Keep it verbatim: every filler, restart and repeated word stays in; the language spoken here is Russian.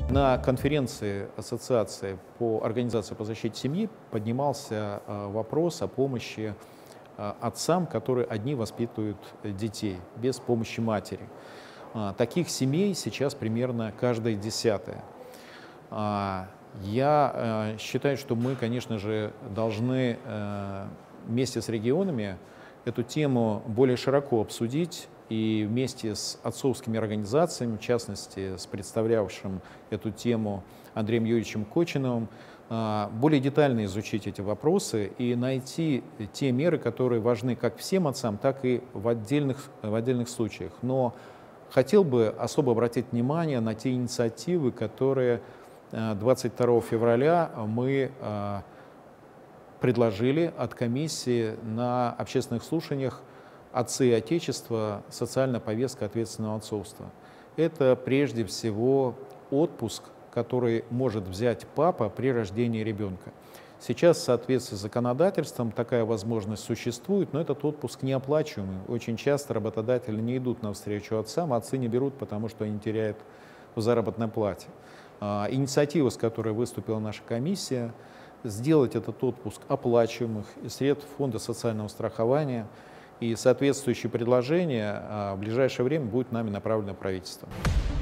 На конференции Ассоциации по организации по защите семьи поднимался вопрос о помощи отцам, которые одни воспитывают детей, без помощи матери. Таких семей сейчас примерно каждая десятая. Я считаю, что мы, конечно же, должны вместе с регионами эту тему более широко обсудить и вместе с отцовскими организациями, в частности, с представлявшим эту тему Андреем Юрьевичем Кочиновым, более детально изучить эти вопросы и найти те меры, которые важны как всем отцам, так и в отдельных, в отдельных случаях. Но хотел бы особо обратить внимание на те инициативы, которые двадцать второго февраля мы предложили от комиссии на общественных слушаниях «Отцы и Отечество. Социальная повестка ответственного отцовства». Это прежде всего отпуск, который может взять папа при рождении ребенка. Сейчас в соответствии с законодательством такая возможность существует, но этот отпуск неоплачиваемый. Очень часто работодатели не идут навстречу отцам, а отцы не берут, потому что они теряют в заработной плате. Инициатива, с которой выступила наша комиссия, сделать этот отпуск оплачиваемых из средств Фонда социального страхования, и соответствующее предложение в ближайшее время будет нами направлено правительством.